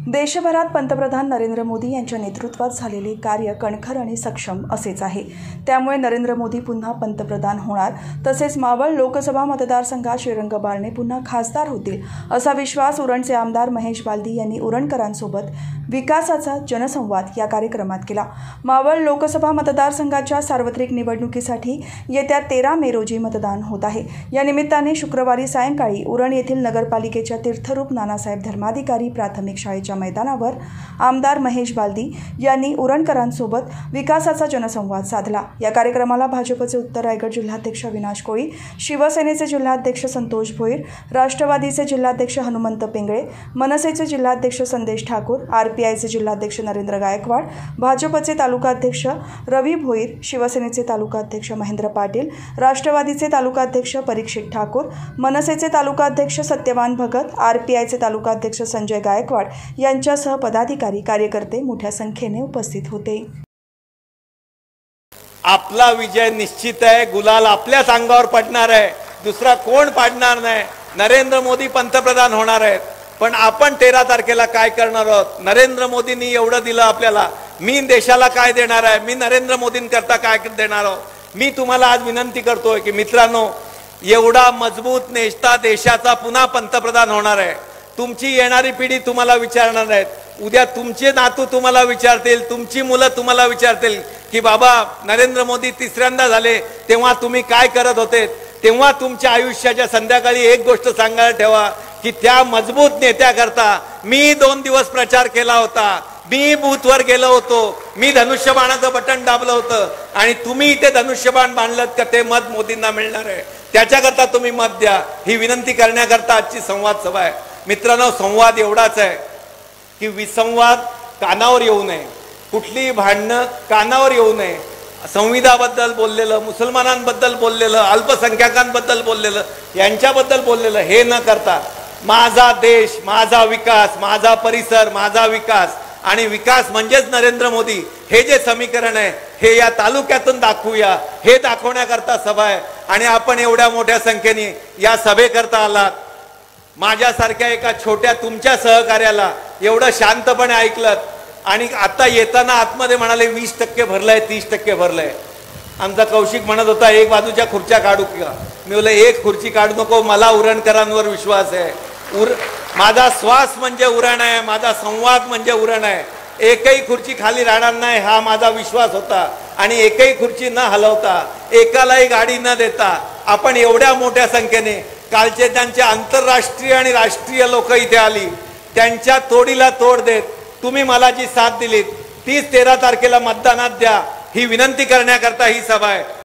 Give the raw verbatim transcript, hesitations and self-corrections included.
देशभरात पंतप्रधान नरेंद्र मोदी यांच्या नेतृत्वात झालेले कार्य कणखर आणि सक्षम असेच आहे। त्यामुळे नरेंद्र मोदी पुन्हा पंतप्रधान होणार, तसेच मावळ लोकसभा मतदारसंघात श्रीरंग बारणे पुन्हा खासदार होतील असा विश्वास उरणचे आमदार महेश बालदी यांनी उरणकरांसोबत विकासाचा जनसंवाद या कार्यक्रमात केला। मावळ लोकसभा मतदारसंघाच्या सार्वत्रिक निवडणुकीसाठी येत्या तेरा मे रोजी मतदान होत आहे। या निमित्ताने शुक्रवारी सायंकाळी उरण येथील नगरपालिकेच्या तीर्थरूप नानासाहेब धर्माधिकारी प्राथमिक शाळेच्या मैदानावर आमदार महेश बालदी यांनी उरणकरांसोबत विकासाचा जनसंवाद साधला। या कार्यक्रमाला भाजपचे उत्तर रायगड जिल्हाध्यक्ष अविनाश कोळी, शिवसेनेचे जिल्हाध्यक्ष संतोष भोईर, राष्ट्रवादीचे जिल्हाध्यक्ष हनुमंत पिंगळे, मनसेचे जिल्हाध्यक्ष संदेश ठाकूर, आरपीआयचे जिल्हाध्यक्ष नरेंद्र गायकवाड, भाजपचे तालुकाध्यक्ष रवी भोईर, शिवसेनेचे तालुकाध्यक्ष महेंद्र पाटील, राष्ट्रवादीचे तालुकाध्यक्ष परीक्षित ठाकूर, मनसेचे तालुकाध्यक्ष सत्यवान भगत, आरपीआयचे तालुकाध्यक्ष संजय गायकवाड यांच्यासह पदाधिकारी कार्यकर्ते मोठ्या संख्येने उपस्थित होते। आपला विजय निश्चित आहे, गुलाल आपल्याच अंगावर पडणार आहे, दुसरा कोण पाडणार नाही। नरेंद्र मोदी पंतप्रधान होणार आहेत, पण आपण तेरा तारखेला काय करणार आहोत? नरेंद्र मोदींनी एवढं दिलं आपल्याला, मी देशाला काय देणार आहे? मी नरेंद्र मोदींकरता काय देणार आहोत? मी तुम्हाला आज विनंती करतोय की मित्रांनो, एवढा मजबूत नेता देशाचा पुन्हा पंतप्रधान होणार आहे। तुमची येणारी पिढी तुम्हाला विचारणार आहेत, उद्या तुमचे नातू तुम्हाला विचारतील, तुमची मुलं तुम्हाला विचारतील की बाबा नरेंद्र मोदी तिसऱ्यांदा झाले तेव्हा तुम्ही काय करत होते? तेव्हा तुमच्या आयुष्याच्या संध्याकाळी एक गोष्ट सांगायला ठेवा की त्या मजबूत नेत्याकरता मी दोन दिवस प्रचार केला होता, मी बूथवर गेलो होतो, मी धनुष्यबाणाचं बटन दाबलं होतं आणि तुम्ही इथे धनुष्यबाण बांधलं का ते मत मोदींना मिळणार आहे, त्याच्याकरता तुम्ही मत द्या, ही विनंती करण्याकरता आजची संवाद सभा आहे। मित्रांनो, संवाद एवढाच आहे की विसंवाद कानावर येऊ नये, कुठलीही भांडणं कानावर येऊ नये। संविधानाबद्दल बोललेलं, मुसलमानांबद्दल बोललेलं, अल्पसंख्याकांबद्दल बोललेलं, यांच्याबद्दल बोललेलं हे न करता माझा देश, माझा विकास, माझा परिसर, माझा विकास आणि विकास म्हणजेच नरेंद्र मोदी हे जे समीकरण आहे हे या तालुक्यातून दाखवूया, हे दाखवण्याकरता सभा आहे। आणि आपण एवढ्या मोठ्या संख्येने या सभेकरता आलात, माझ्यासारख्या एका छोट्या तुमच्या सहकार्याला एवढं शांतपणे ऐकलं आणि आता येताना आतमध्ये म्हणाले वीस टक्के भरलंय, तीस टक्के भरलंय। आमचा कौशिक म्हणत होता एक बाजूच्या खुर्च्या काढू का? मी बोलले एक खुर्ची काढू नको, मला उरणकरांवर विश्वास आहे। उर माझा श्वास म्हणजे उरण आहे, माझा संवाद म्हणजे उरण आहे। एकही खुर्ची खाली राहणार नाही हा माझा विश्वास होता आणि एकही खुर्ची न हलवता, एकालाही गाडी न देता आपण एवढ्या मोठ्या संख्येने कालचे त्यांचे आंतरराष्ट्रीय आणि राष्ट्रीय लोक इथे आली, त्यांच्या तोडीला तोड देत तुम्ही मला जी साथ दिलीत तीस तेरा तारखेला मतदानात द्या, ही विनंती करण्याकरता ही सभा आहे।